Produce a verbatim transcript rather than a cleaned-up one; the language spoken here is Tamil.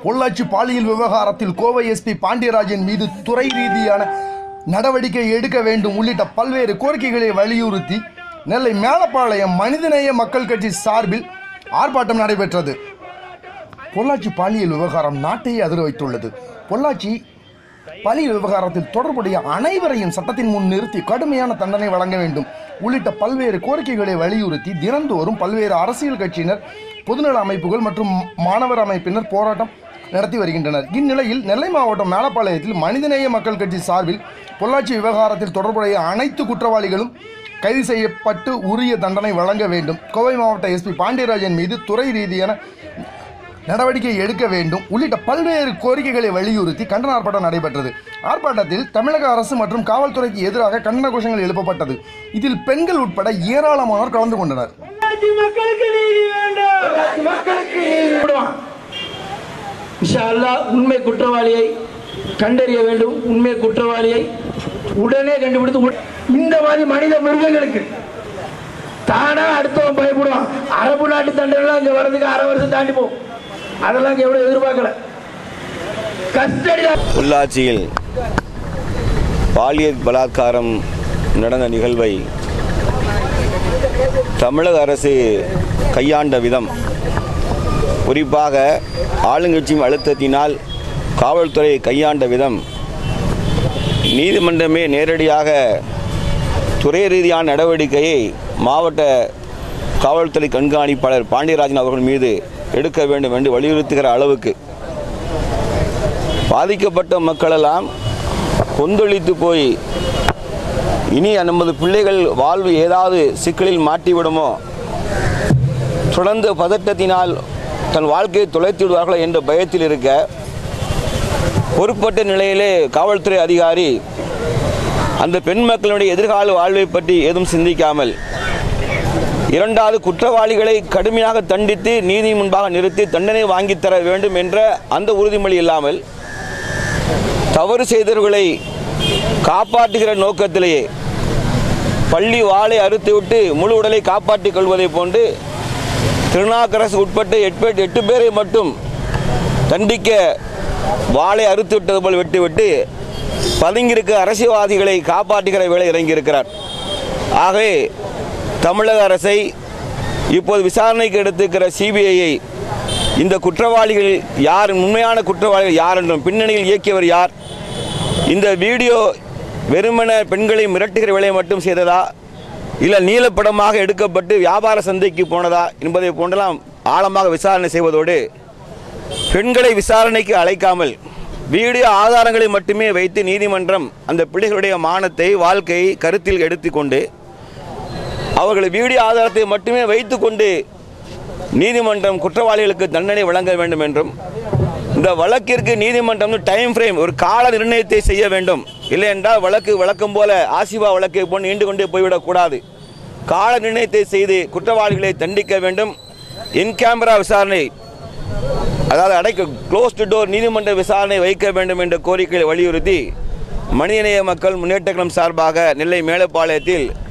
பொள்ளாச்சி பாலியல் விவகாரத்தில் கோவை எஸ்பி பாண்டியராஜன் மீது துறை ரீதியான நடவடிக்கை எடுக்க வேண்டும் உள்ளிட்ட பல்வேறு கோரிக்கைகளை வலியுறுத்தி நெல்லை மேலப்பாளையம் மனிதநேய மக்கள் கட்சி சார்பில் ஆர்ப்பாட்டம் நடைபெற்றது. பொள்ளாச்சி பாலியல் விவகாரம் நாட்டையே அதிர வைத்துள்ளது. பொள்ளாச்சி பாலியல் விவகாரத்தில் தொடர்புடைய அனைவரையும் சட்டத்தின் முன் நிறுத்தி கடுமையான தண்டனை வழங்க வேண்டும் உள்ளிட்ட பல்வேறு கோரிக்கைகளை வலியுறுத்தி தினந்தோறும் பல்வேறு அரசியல் கட்சியினர், பொதுநல அமைப்புகள் மற்றும் மாணவர் அமைப்பினர் போராட்டம் நடத்தி வருகின்றனர். இந்நிலையில் நெல்லை மாவட்டம் மேலப்பாளையத்தில் மனிதநேய மக்கள் கட்சி சார்பில் பொள்ளாச்சி விவகாரத்தில் தொடர்புடைய அனைத்து குற்றவாளிகளும் கைது செய்யப்பட்டு உரிய தண்டனை வழங்க வேண்டும், கோவை மாவட்ட எஸ்பி பாண்டியராஜன் மீது துறை ரீதியான நடவடிக்கை எடுக்க வேண்டும் உள்ளிட்ட பல்வேறு கோரிக்கைகளை வலியுறுத்தி கண்டன ஆர்ப்பாட்டம் நடைபெற்றது. ஆர்ப்பாட்டத்தில் தமிழக அரசு மற்றும் காவல்துறைக்கு எதிராக கண்டன கோஷங்கள் எழுப்பப்பட்டது. இதில் பெண்கள் உட்பட ஏராளமானோர் கலந்து கொண்டனர். உண்மை குற்றவாளியை கண்டறிய வேண்டும். உண்மை குற்றவாளியை உடனே கண்டுபிடித்து இந்த மாதிரி மனித மிருகங்களுக்கு தானா அடுத்தவன் பயப்படுவான். அரபு நாட்டு தண்டனை இங்க வர்றதுக்கு அரை வருஷம் தாண்டி போகும். அதெல்லாம் எவ்வளவு எதிர்பார்க்கல. பொள்ளாச்சியில் பாலியல் பலாத்காரம் நடந்த நிகழ்வை தமிழக அரசு கையாண்ட விதம், குறிப்பாக ஆளுங்கட்சியின் அழுத்தத்தினால் காவல்துறை கையாண்ட விதம், நீதிமன்றமே நேரடியாக துறை ரீதியான நடவடிக்கையை மாவட்ட காவல்துறை கண்காணிப்பாளர் பாண்டியராஜன் அவர்கள் மீது எடுக்க வேண்டும் என்று வலியுறுத்துகிற அளவுக்கு பாதிக்கப்பட்ட மக்களெல்லாம் கொந்தளித்து போய் இனி நமது பிள்ளைகள் வாழ்வு ஏதாவது சிக்கலில் மாட்டிவிடுமோ, தொடர்ந்து பதட்டத்தினால் தன் வாழ்க்கையை தொலைத்து விடுவார்களோ என்ற பயத்தில் இருக்க, பொறுப்பற்ற நிலையிலே காவல்துறை அதிகாரி அந்த பெண் மக்களுடைய எதிர்கால வாழ்வை பற்றி ஏதும் சிந்திக்காமல் இரண்டாவது குற்றவாளிகளை கடுமையாக தண்டித்து நீதி முன்பாக நிறுத்தி தண்டனை வாங்கித்தர வேண்டும் என்ற அந்த உறுதிமொழி இல்லாமல் தவறு செய்தவர்களை காப்பாற்றுகிற நோக்கத்திலேயே பள்ளி வாளை அறுத்துவிட்டு முழு உடலை காப்பாற்றிக் கொள்வதை போன்று திருநாக்கரசு உட்பட்ட எட்டு எட்டு பேரை மட்டும் தண்டிக்க வாளை அறுத்து விட்டது போல் விட்டுவிட்டு பதுங்கியிருக்க அரசியல்வாதிகளை காப்பாற்றுகிற வேலை இறங்கியிருக்கிறார். ஆகவே தமிழக அரசை இப்போது விசாரணைக்கு எடுத்துக்கிற சிபிஐயை இந்த குற்றவாளிகள் யார், உண்மையான குற்றவாளிகள் யார் என்றும் பின்னணியில் இயக்கியவர் யார், இந்த வீடியோ வெறுமன பெண்களை மிரட்டுகிற வேலையை மட்டும் செய்ததா, இல்லை நீலப்படமாக எடுக்கப்பட்டு வியாபார சந்தைக்கு போனதா என்பதை போன்றெல்லாம் ஆழமாக விசாரணை செய்வதோடு, பெண்களை விசாரணைக்கு அழைக்காமல் வீடியோ ஆதாரங்களை மட்டுமே வைத்து நீதிமன்றம் அந்த பிள்ளைகளுடைய மானத்தை, வாழ்க்கையை கருத்தில் எடுத்துக்கொண்டு அவர்களை வீடியோ ஆதாரத்தை மட்டுமே வைத்துக்கொண்டு நீதிமன்றம் குற்றவாளிகளுக்கு தண்டனை வழங்க வேண்டும் என்றும், இந்த வழக்கிற்கு நீதிமன்றம் டைம் ஃப்ரேம், ஒரு கால நிர்ணயத்தை செய்ய வேண்டும். இல்லை என்றால் வழக்கு வழக்கம் போல ஆசிபா வழக்கை போல் நீண்டு கொண்டே போய்விடக்கூடாது. கால நிர்ணயத்தை செய்து குற்றவாளிகளை தண்டிக்க வேண்டும். இன் கேமரா விசாரணை, அதாவது அடைக்க க்ளோஸ்டு டோர் நீதிமன்ற விசாரணை வைக்க வேண்டும் என்ற கோரிக்கையை வலியுறுத்தி மனிதநேய மக்கள் முன்னேற்ற கழகம் சார்பாக நெல்லை மேலப்பாளையத்தில்